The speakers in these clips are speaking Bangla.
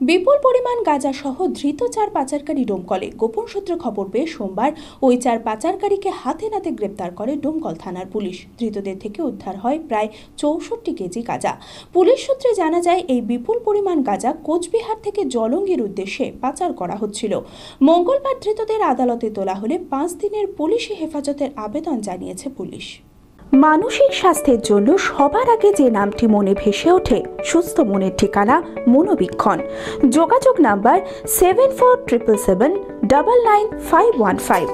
বিপুল পরিমাণ গাঁজা সহ ধৃত 4 পাচারকারী ডোমকলে। গোপন সূত্রে খবর পেয়ে সোমবার ওই 4 পাচারকারীকে হাতে নাতে গ্রেপ্তার করে ডোমকল থানার পুলিশ। ধৃতদের থেকে উদ্ধার হয় প্রায় 64 কেজি গাঁজা। পুলিশ সূত্রে জানা যায়, এই বিপুল পরিমাণ গাঁজা কোচবিহার থেকে জলঙ্গির উদ্দেশ্যে পাচার করা হচ্ছিল। মঙ্গলবার ধৃতদের আদালতে তোলা হলে 5 দিনের পুলিশি হেফাজতের আবেদন জানিয়েছে পুলিশ। মানসিক স্বাস্থ্যের জন্য সবার আগে যে নামটি মনে ভেসে ওঠে, সুস্থ মনের ঠিকানা মনোবীক্ষণ। যোগাযোগ নাম্বার 7477799515।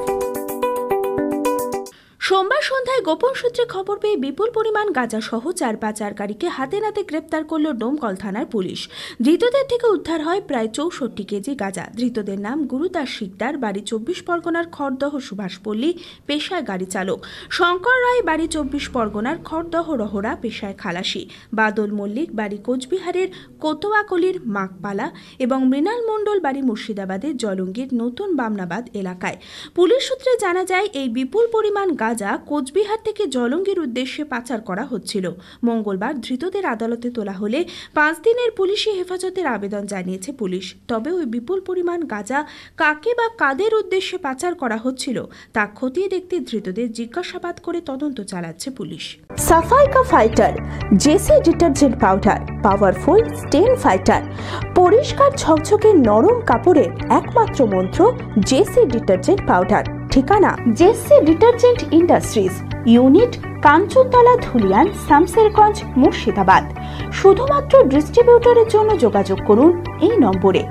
সোমবার সন্ধ্যায় গোপন সূত্রে খবর পেয়ে বিপুল পরিমাণ গাঁজা সহ 4 পাচারকারীকে হাতে নাতে গ্রেপ্তার করল ডোমকল থানার পুলিশ। ধৃতদের থেকে উদ্ধার হয় প্রায় 64 কেজি গাঁজা। ধৃতদের নাম গুরুদাস শিকদার, বাড়ি 24 পরগনার খড়দহ সুভাষপল্লী, পেশায় গাড়ি চালক; শঙ্কর রায়, বাড়ি 24 পরগনার খড়দহ রহরা, পেশায় খালাসি; বাদল মল্লিক, বাড়ি কোচবিহারের কোতোয়াকলির মাকপালা এবং মৃণাল মণ্ডল, বাড়ি মুর্শিদাবাদের জলঙ্গির নতুন বামনাবাদ এলাকায়। পুলিশ সূত্রে জানা যায়, এই বিপুল পরিমাণ গাঁজা কোচবিহার থেকে জলঙ্গির উদ্দেশ্যে পাচার করা হচ্ছিল। মঙ্গলবার ধৃতদের আদালতে তোলা হলে 5 দিনের পুলিশি হেফাজতের আবেদন জানিয়েছে পুলিশ। তবে ওই বিপুল পরিমাণ গাঁজা কাকে বা কাদের উদ্দেশ্যে পাচার করা হচ্ছিল তা খতিয়ে দেখতে ধৃতদের জিজ্ঞাসাবাদ করে তদন্ত চালাচ্ছে পুলিশ। সাফাইকা fighter J C detergent powder, powerful stain fighter. পরিষ্কার ঝকঝকে নরম কাপড়ের একমাত্র মন্ত্র জেসি ডিটারজেন্ট পাউডার। ঠিকানা J C detergent industries, unit Kanchantala, Dhulian, Shamsherganj, Murshidabad. শুধুমাত্র ডিস্ট্রিবিউটরের জন্য যোগাযোগ করুন এই নম্বরে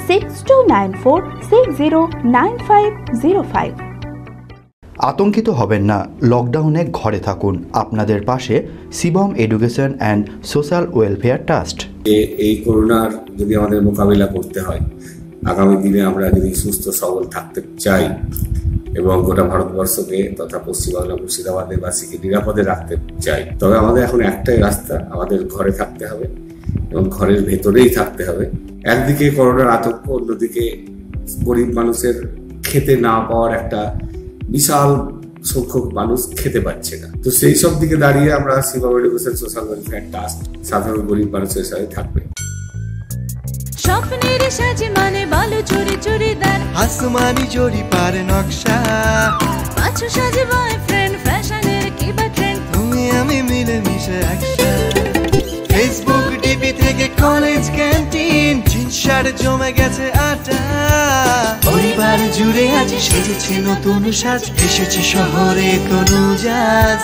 6294609505। আতঙ্কিত হবেন না, লকডাউনে ঘরে থাকুন। আপনাদের পাশে Shivam education and social welfare trust. এই করোনার যদি আমাদের মোকাবিলা করতে হয়, আগামী দিনে আমরা যদি সুস্থ সবল থাকতে চাই এবং গোটা ভারতবর্ষকে তথা পশ্চিমবাংলা মুর্শিদাবাদের বাসীকে নিরাপদে রাখতে চাই, তবে আমাদের এখন একটাই রাস্তা, আমাদের ঘরে থাকতে হবে এবং ঘরের ভেতরেই থাকতে হবে। একদিকে করোনার আতঙ্ক, অন্যদিকে গরিব মানুষের খেতে না পাওয়ার একটা বিশাল সংখ্যক মানুষ খেতে পাচ্ছে না। তো সেই সব দিকে দাঁড়িয়ে আমরা Shivam education social welfare trust সাধারণ গরিব মানুষের সাথে থাকবে। স্বপ্নের সাজে মানে বালু চুরি চুড়িদার, আসমানি জড়ি পার নকশা, পাঁচু সাজে বয়ফ্রেন্ড, ফ্যাশনের কি বা ট্রেন্ড, তুমি আমি মিলে মিশে একসাথে। ফেসবুক টিভি থেকে কলেজ ক্যান্টিন, জিন্স শার্ট জমে গেছে আটা, পরিবার জুড়ে আজ সেজেছে নতুন সাজ, এসেছে শহরে তনুজাজ।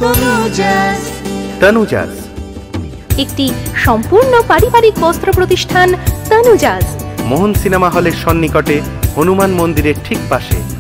তনুজাজ একটি সম্পূর্ণ পারিবারিক বস্ত্র প্রতিষ্ঠান তনুজাজ, মোহন সিনেমা হলের সন্নিকটে, হনুমান মন্দিরের ঠিক পাশে।